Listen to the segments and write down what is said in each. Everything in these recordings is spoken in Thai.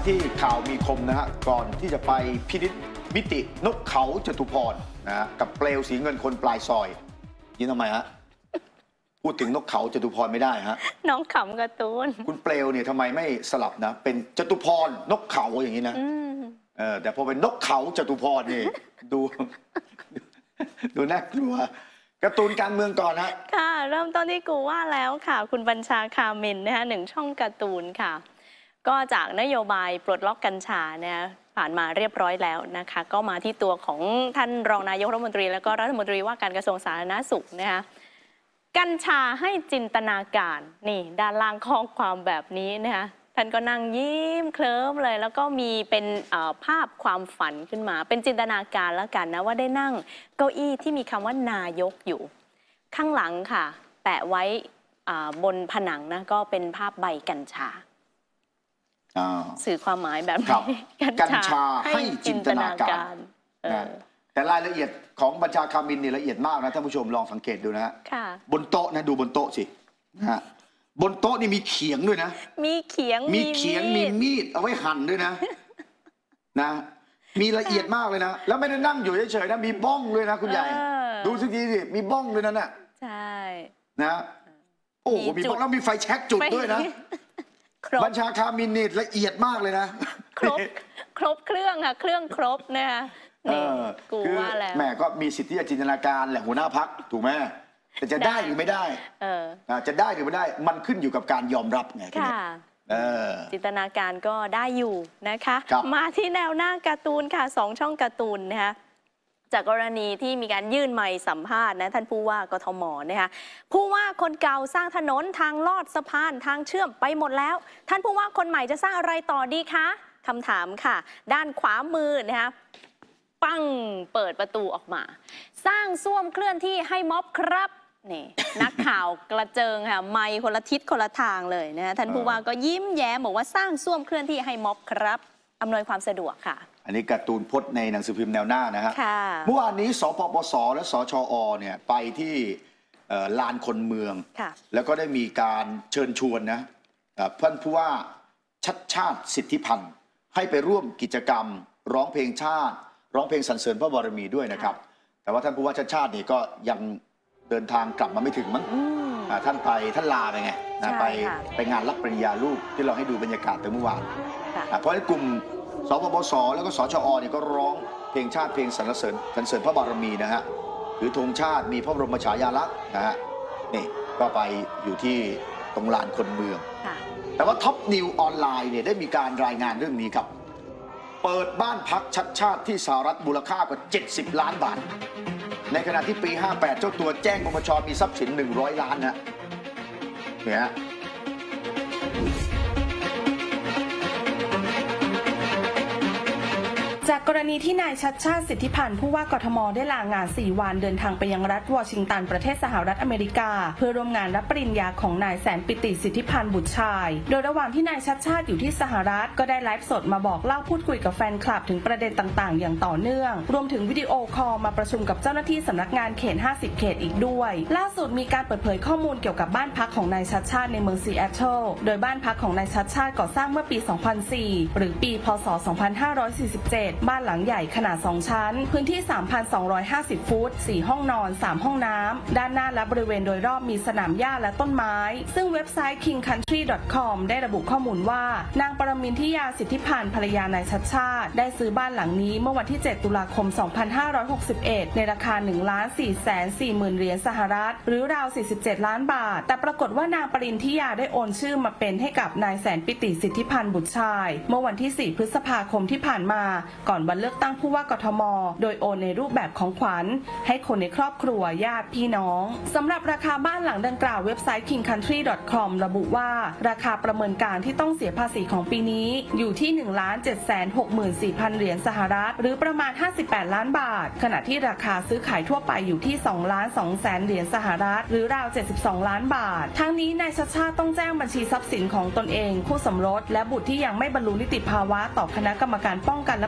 ที่ข่าวมีคมนะฮะก่อนที่จะไปพินิจมิตินกเขาจตุพรนะฮะกับเปลวสีเงินคนปลายซอยนี่ทำไมฮะพูดถึงนกเขาจตุพรไม่ได้ฮะน้องขำการ์ตูนคุณเปลวเนี่ยทำไมไม่สลับนะเป็นจตุพรนกเขาอย่างนี้นะแต่พอเป็นนกเขาจตุพรนี่ดูน่ากลัวการ์ตูนการเมืองก่อนนะค่ะเริ่มต้นที่กูว่าแล้วค่ะคุณบัญชาคามินนะคะ1 ช่องการ์ตูนค่ะก็จากนโยบายปลดล็อกกัญชาเนี่ยผ่านมาเรียบร้อยแล้วนะคะก็มาที่ตัวของท่านรองนายกรัฐมนตรีแล้วก็รัฐมนตรีว่าการกระทรวงสาธารณสุขนะคะกัญชาให้จินตนาการนี่ด้านล่างข้อความแบบนี้นะคะท่านก็นั่งยิ้มเคลิ้มเลยแล้วก็มีเป็นภาพความฝันขึ้นมาเป็นจินตนาการแล้วกันนะว่าได้นั่งเก้าอี้ที่มีคำว่านายกอยู่ข้างหลังค่ะแปะไว้บนผนังนะก็เป็นภาพใบกัญชาสื่อความหมายแบบนี้กัญชาให้จินตนาการแต่รายละเอียดของบัญชาคามินนี่ละเอียดมากนะท่านผู้ชมลองสังเกตดูนะฮะบนโต๊ะนะดูบนโต๊ะสินะฮะบนโต๊ะนี่มีเขียงด้วยนะมีเขียงมีมีดเอาไว้หั่นด้วยนะมีละเอียดมากเลยนะแล้วไม่ได้นั่งอยู่เฉยๆนะมีบ้องด้วยนะคุณใหญ่ดูสักทีสิมีบ้องด้วยนั่นน่ะใช่นะโอ้โหมีบ้องแล้วมีไฟแช็กจุดด้วยนะบัญชาคามินนี่ละเอียดมากเลยนะครบเครื่องค่ะเครื่องครบนะคะนี่กูว่าแล้วแม่ก็มีสิทธิ์ที่จะจินตนาการแหละหัวหน้าพรรคถูกไหมแต่จะได้หรือไม่ได้จะได้หรือไม่ได้มันขึ้นอยู่กับการยอมรับไงจินตนาการก็ได้อยู่นะคะมาที่แนวหน้าการ์ตูนค่ะ2 ช่องการ์ตูนนะคะจากกรณีที่มีการยื่นไมค์สัมภาษณ์นะท่านผู้ว่ากทมนะคะผู้ว่าคนเก่าสร้างถนนทางลอดสะพานทางเชื่อมไปหมดแล้วท่านผู้ว่าคนใหม่จะสร้างอะไรต่อดีคะคำถามค่ะด้านขวามือนะคะปังเปิดประตูออกมาสร้างส้วมเคลื่อนที่ให้ม็อบครับนี่นักข่าวกระเจิงค่ะไมค์คนละทิศคนละทางเลยนะท่านผู้ว่าก็ยิ้มแย้มบอกว่าสร้างส้วมเคลื่อนที่ให้ม็อบครับอำนวยความสะดวกค่ะอันนี้การ์ตูนพจน์ในหนังสือพิมพ์แนวหน้านะฮะเมื่อวานนี้สปปสและสชอเนี่ยไปที่ลานคนเมืองแล้วก็ได้มีการเชิญชวนนะท่านผู้ว่าชัดชาติสิทธิพันธ์ให้ไปร่วมกิจกรรมร้องเพลงชาติร้องเพลงสรรเสริญพระบารมีด้วยนะครับแต่ว่าท่านผู้ว่าชัดชาตินี่ก็ยังเดินทางกลับมาไม่ถึงมั้งท่านลาไปไงไปงานรับปริญญาลูกที่เราให้ดูบรรยากาศแต่เมื่อวานเพราะในกลุ่มสปปสแล้วก็สชอเนี่ยก็ร้องเพลงชาติเพลงสรรเสริญพระบารมีนะฮะหรือธงชาติมีพระบรมฉายาลักษณ์นะฮะนี่ก็ไปอยู่ที่ตรงลานคนเมืองแต่ว่าท็อปนิวออนไลน์เนี่ยได้มีการรายงานเรื่องนี้ครับเปิดบ้านพักชัดชาติที่สหรัฐมูลค่ากว่า70 ล้านบาทในขณะที่ปี58เจ้าตัวแจ้งปปชมีทรัพย์สิน100 ล้านนะเนี่ยจากกรณีที่นายชัดชาติสิทธิพันธ์ผู้ว่ากทมได้ลางาน4 วันเดินทางไปยังรัฐวอชิงตันประเทศสหรัฐอเมริกาเพื่อร่วมงานรับปริญญาของนายแสนปิติสิทธิพันธ์บุตรชายโดยระหว่างที่นายชัดชาติอยู่ที่สหรัฐก็ได้ไลฟ์สดมาบอกเล่าพูดคุยกับแฟนคลับถึงประเด็นต่างๆอย่างต่อเนื่องรวมถึงวิดีโอคอลมาประชุมกับเจ้าหน้าที่สำนักงานเขต50 เขตอีกด้วยล่าสุดมีการเปิดเผยข้อมูลเกี่ยวกับบ้านพักของนายชัดชาติในเมืองซีแอตเทิลโดยบ้านพักของนายชัดชาติก่อสร้างเมื่อปี 2004 หรือปีพ.ศ. 2547บ้านหลังใหญ่ขนาด2 ชั้นพื้นที่ 3,250 ฟุต 4 ห้องนอน 3 ห้องน้ำด้านหน้าและบริเวณโดยรอบมีสนามหญ้าและต้นไม้ซึ่งเว็บไซต์ kingcountry.com ได้ระบุข้อมูลว่านางปรมินทิยาสิทธิพันธ์ภรรยานายชัดชาติได้ซื้อบ้านหลังนี้เมื่อวันที่ 7 ตุลาคม 2561 ในราคา 1,440,000 เหรียญสหรัฐหรือราว 47 ล้านบาทแต่ปรากฏว่านางปรินทิยาได้โอนชื่อมาเป็นให้กับนายแสนปิติสิทธิพันธ์บุตรชายเมื่อวันที่ 4 พฤษภาคมที่ผ่านมาก่อนวันเลือกตั้งผู้ว่ากทมโดยโอนในรูปแบบของขวัญให้คนในครอบครัวญาติพี่น้องสำหรับราคาบ้านหลังดังกล่าวเว็บไซต์ kingcountry.com ระบุว่าราคาประเมินการที่ต้องเสียภาษีของปีนี้อยู่ที่ 1,764,000 เหรียญสหรัฐหรือประมาณ58 ล้านบาทขณะที่ราคาซื้อขายทั่วไปอยู่ที่ 2,200,000 เหรียญสหรัฐหรือราว72 ล้านบาททั้งนี้นายชัชชาติต้องแจ้งบัญชีทรัพย์สินของตนเองคู่สมรสและบุตรที่ยังไม่บรรลุนิติภาวะต่อคณะกรรมการป้องกันและปราบปราม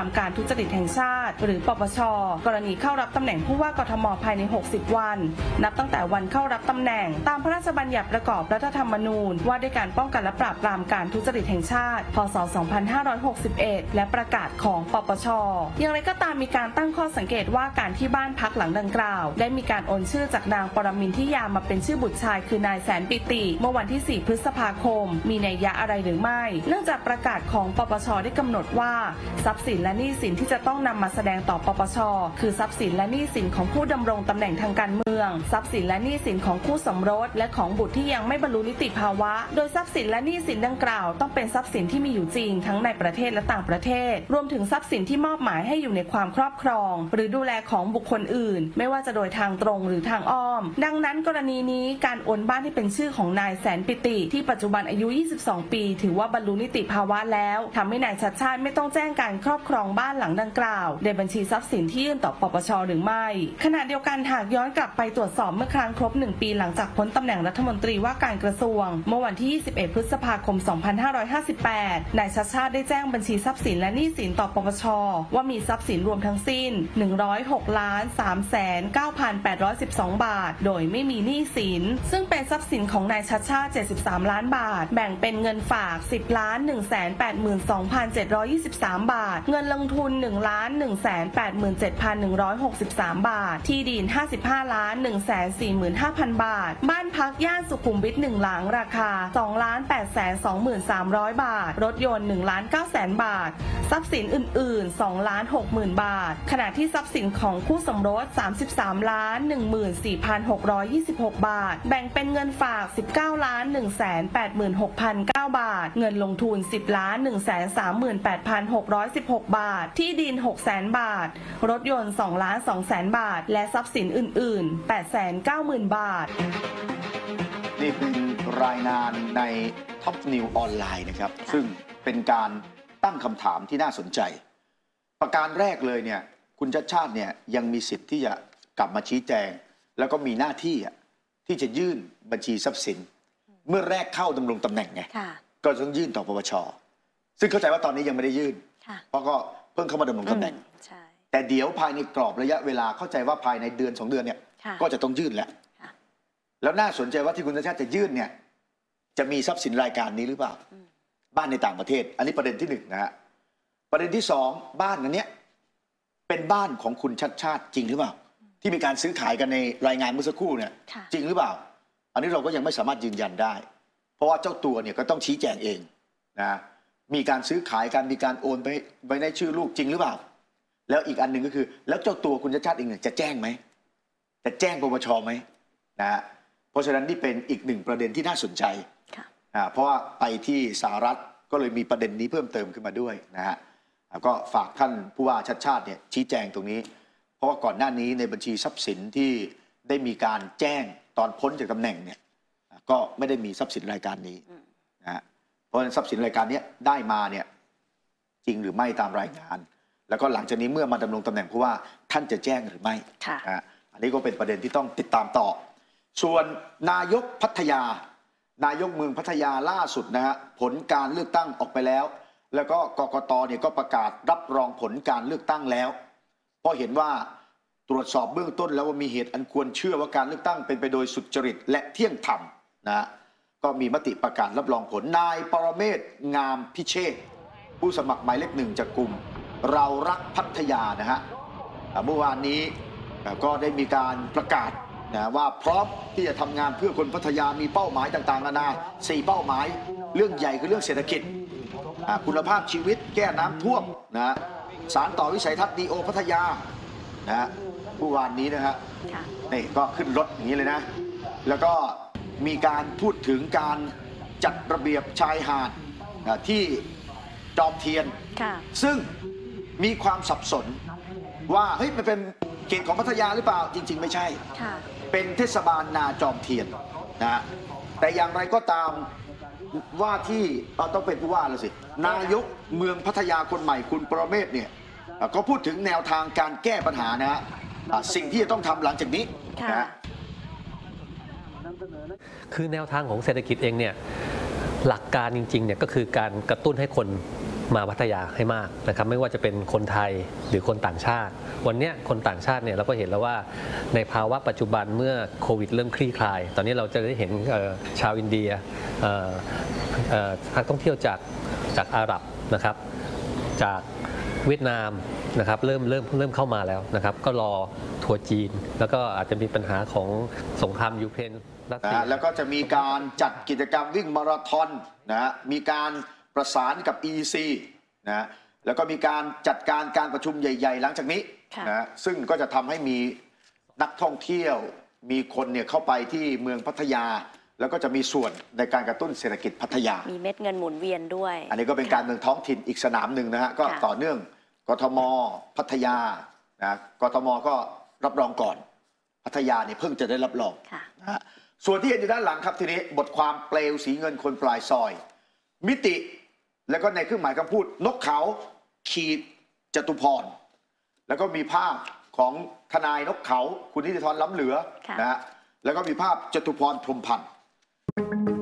การทุจริตแห่งชาติหรือปปช.กรณีเข้ารับตำแหน่งผู้ว่ากทม.ภายใน60 วันนับตั้งแต่วันเข้ารับตำแหน่งตามพระราชบัญญัติประกอบรัฐธรรมนูญว่าด้วยการป้องกันและปราบปรามการทุจริตแห่งชาติพ.ศ. 2561และประกาศของปปช.อย่างไรก็ตามมีการตั้งข้อสังเกตว่าการที่บ้านพักหลังดังกล่าวได้มีการโอนชื่อจากนางปรมินทิยามาเป็นชื่อบุตรชายคือนายแสนปิติเมื่อวันที่ 4 พฤษภาคมมีนัยยะอะไรหรือไม่เนื่องจากประกาศของปปช.ได้กำหนดว่าทรัพย์สินและหนี้สินที่จะต้องนำมาแสดงต่อปปช.คือทรัพย์สินและหนี้สินของผู้ดำรงตำแหน่งทางการเมืองทรัพย์สินและหนี้สินของคู่สมรสและของบุตรที่ยังไม่บรรลุนิติภาวะโดยทรัพย์สินและหนี้สินดังกล่าวต้องเป็นทรัพย์สินที่มีอยู่จริงทั้งในประเทศและต่างประเทศรวมถึงทรัพย์สินที่มอบหมายให้อยู่ในความครอบครองหรือดูแลของบุคคลอื่นไม่ว่าจะโดยทางตรงหรือทางอ้อมดังนั้นกรณีนี้การโอนบ้านที่เป็นชื่อของนายแสนปิติที่ปัจจุบันอายุ 22 ปีถือว่าบรรลุนิติภาวะแล้วทำให้นายชัชชาติไม่ต้องแจ้งการครอบครองบ้านหลังดังกล่าวในบัญชีทรัพย์สินที่ยื่นต่อปปช.หรือไม่ขณะเดียวกันหากย้อนกลับไปตรวจสอบเมื่อครั้งครบ1 ปีหลังจากพ้นตำแหน่งรัฐมนตรีว่าการกระทรวงเมื่อวันที่ 21 พฤษภาคม 2558 นายชัชชาติได้แจ้งบัญชีทรัพย์สินและหนี้สินต่อปปช.ว่ามีทรัพย์สินรวมทั้งสิ้น 106,309,812 บาทโดยไม่มีหนี้สินซึ่งเป็นทรัพย์สินของนายชัชชาติ73 ล้านบาทแบ่งเป็นเงินฝาก 10,182,723 บาทเงินลงทุน 1,187,163 บาทที่ดิน 55,145,000 บาทบ้านพักย่านสุขุมวิท1 หลังราคา 2,823,300 บาทรถยนต์ 1,900,000 บาททรัพย์สินอื่นๆ 2,60,000 บาทขณะที่ทรัพย์สินของคู่สมรส 33,14,626 บาทแบ่งเป็นเงินฝาก 19,186,009 บาทเงินลงทุน 10,138,616 บาทที่ดิน 600,000 บาทรถยนต์ 2,200,000 บาทและทรัพย์สินอื่นๆ 890,000 บาทนี่เป็นรายงานในท็อปนิวออนไลน์นะครับซึ่งเป็นการตั้งคำถามที่น่าสนใจประการแรกเลยเนี่ยคุณชัชชาติเนี่ยยังมีสิทธิ์ที่จะกลับมาชี้แจงแล้วก็มีหน้าที่ที่จะยื่นบัญชีทรัพย์สินเมื่อแรกเข้าดำรงตำแหน่งไงก็ต้องยื่นต่อปปช.ซึ่งเข้าใจว่าตอนนี้ยังไม่ได้ยื่นเพราะก็เพิ่งเข้ามาดำรงตำแหน่งแต่เดี๋ยวภายในกรอบระยะเวลาเข้าใจว่าภายในเดือน2 เดือนเนี่ยก็จะต้องยื่นแล้วน่าสนใจว่าที่คุณชัชชาติจะยื่นเนี่ยจะมีทรัพย์สินรายการนี้หรือเปล่าบ้านในต่างประเทศอันนี้ประเด็นที่1นะฮะประเด็นที่2บ้านอันนี้เป็นบ้านของคุณชัชชาติจริงหรือเปล่าที่มีการซื้อขายกันในรายงานเมื่อสักครู่เนี่ยจริงหรือเปล่าอันนี้เราก็ยังไม่สามารถยืนยันได้เพราะว่าเจ้าตัวเนี่ยก็ต้องชี้แจงเองนะมีการซื้อขายกันมีการโอนไปในชื่อลูกจริงหรือเปล่าแล้วอีกอันหนึ่งก็คือแล้วเจ้าตัวคุณชัชชาติเองเนี่ยจะแจ้งไหมจะแจ้งปปช.ไหมนะเพราะฉะนั้นนี่เป็นอีก1ประเด็นที่น่าสนใจเพราะว่าไปที่สหรัฐก็เลยมีประเด็นนี้เพิ่มเติมขึ้นมาด้วยนะฮะก็ฝากท่านผู้ว่าชัชชาติเนี่ยชี้แจงตรงนี้เพราะว่าก่อนหน้านี้ในบัญชีทรัพย์สินที่ได้มีการแจ้งตอนพ้นจากตำแหน่งเนี่ยก็ไม่ได้มีทรัพย์สินรายการนี้นะฮะเพราะฉะนั้นทรัพย์สินรายการนี้ได้มาเนี่ยจริงหรือไม่ตามรายงานแล้วก็หลังจากนี้เมื่อมาดำรงตำแหน่งผู้ว่าท่านจะแจ้งหรือไม่อันนี้ก็เป็นประเด็นที่ต้องติดตามต่อส่วนนายกพัทยานายกเมืองพัทยาล่าสุดนะฮะผลการเลือกตั้งออกไปแล้วแล้วก็กกตเนี่ยก็ประกาศรับรองผลการเลือกตั้งแล้วเพราะเห็นว่าตรวจสอบเบื้องต้นแล้วว่ามีเหตุอันควรเชื่อว่าการเลือกตั้งเป็นไปโดยสุจริตและเที่ยงธรรมนะก็มีมติประกาศรับรองผลนายปรเมศ งามพิเชษฐ์ผู้สมัครหมายเลข 1จากกลุ่มเรารักพัทยานะฮะเมื่อวานนี้ก็ได้มีการประกาศนะว่าพร้อมที่จะทำงานเพื่อคนพัทยามีเป้าหมายต่างๆนานา4เป้าหมายเรื่องใหญ่คือเรื่องเศรษฐกิจคุณภาพชีวิตแก้น้ำท่วมนะสารต่อวิสัยทัศน์ดีโอพัทยานะเมื่อวานนี้นะฮะนี่ก็ขึ้นรถอย่างนี้เลยนะแล้วก็มีการพูดถึงการจัดระเบียบชายหาดที่จอมเทียนซึ่งมีความสับสนว่าเฮ้ยมันเป็นเขตของพัทยาหรือเปล่าจริงๆไม่ใช่เป็นเทศบาลนาจอมเทียนนะแต่อย่างไรก็ตามว่าที่ต้องเป็นผู้ว่าแล้วสินายกเมืองพัทยาคนใหม่คุณประเมศเนี่ยก็พูดถึงแนวทางการแก้ปัญหานะฮะสิ่งที่จะต้องทำหลังจากนี้นะคือแนวทางของเศรษฐกิจเองเนี่ยหลักการจริงๆเนี่ยก็คือการกระตุ้นให้คนมาพัทยาให้มากนะครับไม่ว่าจะเป็นคนไทยหรือคนต่างชาติวันนี้คนต่างชาติเนี่ยเราก็เห็นแล้วว่าในภาวะปัจจุบันเมื่อโควิดเริ่มคลี่คลายตอนนี้เราจะได้เห็นชาวอินเดียนักท่องเที่ยวจากอาหรับนะครับจากเวียดนามนะครับเริ่มเข้ามาแล้วนะครับก็รอทัวร์จีนแล้วก็อาจจะมีปัญหาของสงครามยูเครนรัสเซียแล้วก็จะมีการจัดกิจกรรมวิ่งมาราธอนนะมีการประสานกับ EC นะแล้วก็มีการจัดการประชุมใหญ่ๆหลังจากนี้นะซึ่งก็จะทำให้มีนักท่องเที่ยวมีคนเนี่ยเข้าไปที่เมืองพัทยาแล้วก็จะมีส่วนในการกระตุ้นเศรษฐกิจพัทยามีเม็ดเงินหมุนเวียนด้วยอันนี้ก็เป็นการเมืองท้องถิ่นอีกสนามหนึ่งนะฮะก็ต่อเนื่องกทมพัทยานะกทมก็รับรองก่อนพัทยาเนี่ยเพิ่งจะได้รับรองนะฮะส่วนที่เห็นอยู่ด้านหลังครับทีนี้บทความเปลวสีเงินคนปลายซอยมิติแล้วก็ในเครื่องหมายคำพูดนกเขาขีดจตุพรแล้วก็มีภาพของทนายนกเขาคุณนิติธรล้ำเหลือนะฮะแล้วก็มีภาพจตุพรพรหมพันธ์